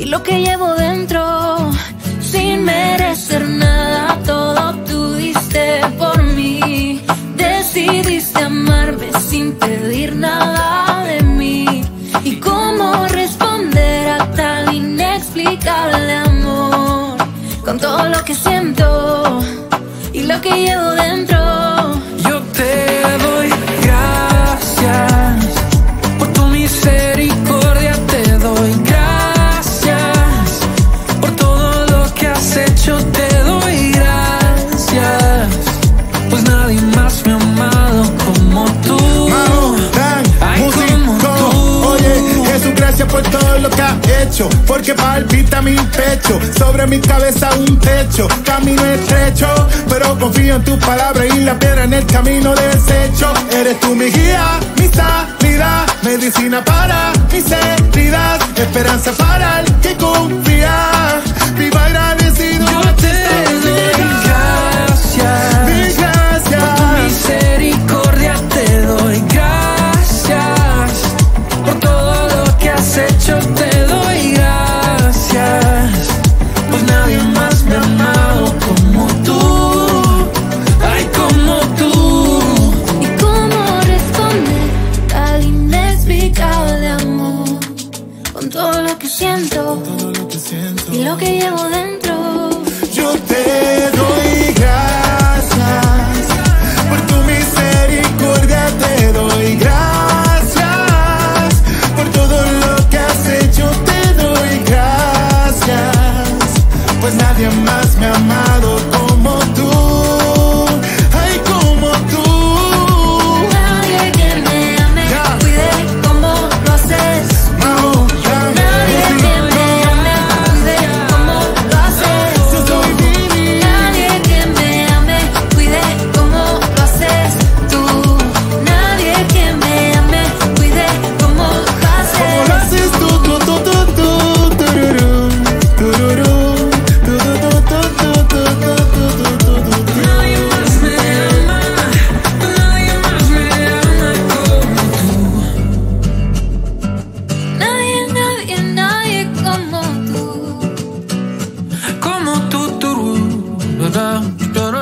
y lo que llevo dentro. Sin merecer nada, todo tú diste por mí. Decidiste amarme sin pedir nada de mí. ¿Y cómo responder a tal inexplicable amor? Con todo lo que siento y lo que llevo dentro. Yo te doy gracias por tu misericordia, te doy gracias por todo lo que has hecho, te doy gracias, pues nadie más me ha amado como tú. Ay, como tú. Oye, Jesús, gracias por todo lo que has hecho, porque palpita mi pecho, sobre mi cabeza un techo, camino estrecho, pero confío en tu palabra y la piedra en el camino desecho. Eres tú mi guía, mi salida, medicina para mis heridas, esperanza para el que confía, viva agradecido. Yo te doy gracias por tu misericordia, te doy gracias por todo lo que has hecho, te doy gracias, pues nadie más me ha amado como tú. Ay, como tú. ¿Y cómo responder tal inexplicable amor? Con todo lo que siento y lo que llevo dentro. Yo te doy gracias por tu misericordia, te doy gracias por todo lo que has hecho, te doy gracias, pues nadie más me ha amado como tú. Ay, como tú. Nadie que me ame, cuide como lo haces. Nadie que me ame, cuide como lo haces. Nadie que me ame, cuide como lo haces tú. Nadie que me ame, cuide como lo haces. Como lo haces tú, tururú, tururú, Nadie más me ama, nadie más me ama como tú. Nadie como tú. Como tú, turú, da, da, da.